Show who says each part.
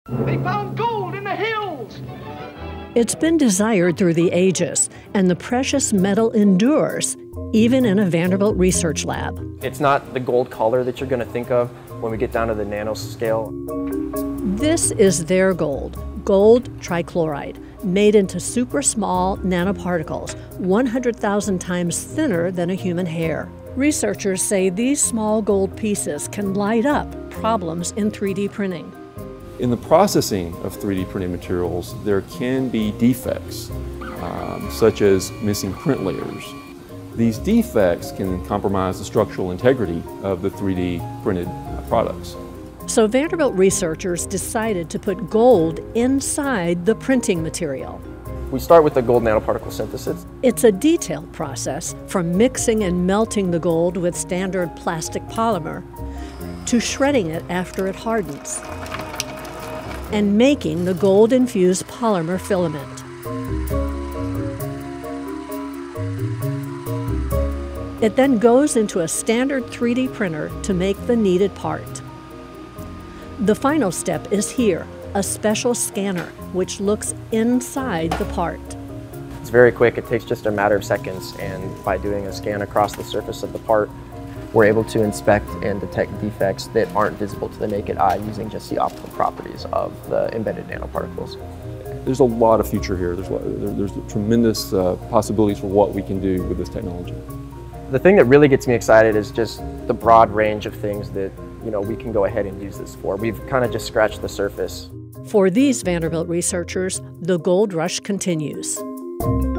Speaker 1: They found gold in the hills!
Speaker 2: It's been desired through the ages, and the precious metal endures, even in a Vanderbilt research lab.
Speaker 3: It's not the gold color that you're going to think of when we get down to the nanoscale.
Speaker 2: This is their gold trichloride, made into super small nanoparticles, 100,000 times thinner than a human hair. Researchers say these small gold pieces can light up problems in 3D printing.
Speaker 4: In the processing of 3D printed materials, there can be defects, such as missing print layers. These defects can compromise the structural integrity of the 3D printed products.
Speaker 2: So Vanderbilt researchers decided to put gold inside the printing material.
Speaker 3: We start with the gold nanoparticle synthesis.
Speaker 2: It's a detailed process, from mixing and melting the gold with standard plastic polymer to shredding it after it hardens and making the gold-infused polymer filament. It then goes into a standard 3D printer to make the needed part. The final step is here, a special scanner which looks inside the part.
Speaker 3: It's very quick, it takes just a matter of seconds, and by doing a scan across the surface of the part, we're able to inspect and detect defects that aren't visible to the naked eye using just the optical properties of the embedded nanoparticles.
Speaker 4: There's a lot of future here. There's tremendous possibilities for what we can do with this technology.
Speaker 3: The thing that really gets me excited is just the broad range of things that we can go ahead and use this for. We've kind of just scratched the surface.
Speaker 2: For these Vanderbilt researchers, the gold rush continues.